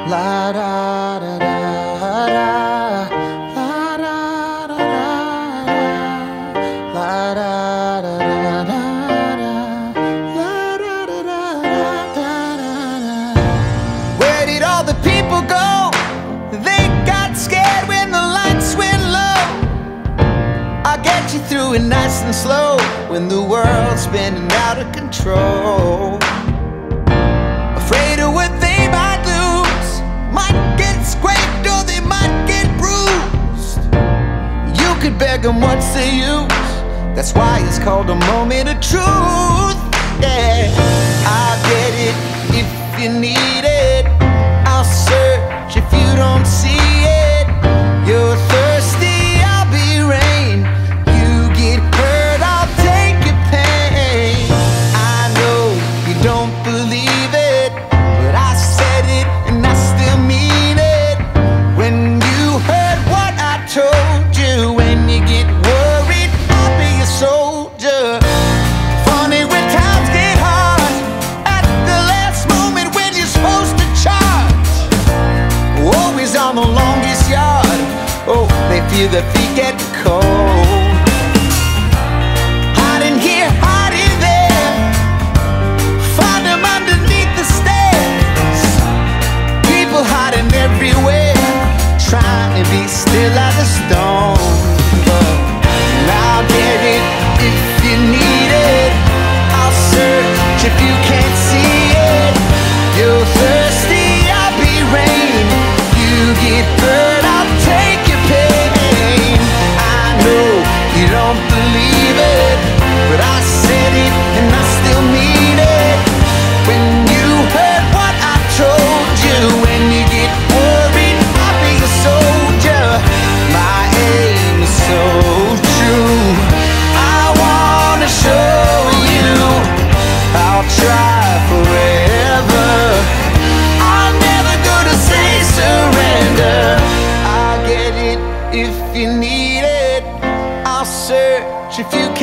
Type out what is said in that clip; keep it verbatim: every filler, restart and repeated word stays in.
La da da da da, la da da da da, la da da da da, la da da da da da. Where did all the people go? They got scared when the lights went low. I'll get you through it nice and slow when the world's spinning out of control. Afraid of what they might lose, might get scraped or they might get bruised. You could beg them what's the use? That's why it's called a moment of truth. Yeah, I'll get it if you need it. I'll search if you don't see it. You're thirsty, I'll be rain. You get hurt, I'll take your pain. I know you don't believe it, but I said it and I still mean it. When you heard what I told you, when you get worried, I'll be a soldier. Funny when times get hard, at the last moment when you're supposed to charge. Always on the longest yard, oh, they feel their feet get cold. Hiding here, hiding there, find them underneath the stairs. People hiding everywhere, trying to be still as a stone. But I'll get it if you need it. I'll search if you can't see it. You're thirsty, I'll be rain. You get hurt, I'll take your pain. I know you don't believe it, but I said it and I still mean it. When you heard what I told you, when you get worried, I'll be a soldier. My aim is so true. I wanna show you I'll try forever. I'm never gonna say surrender. I'll get it if you need it. I'll search if you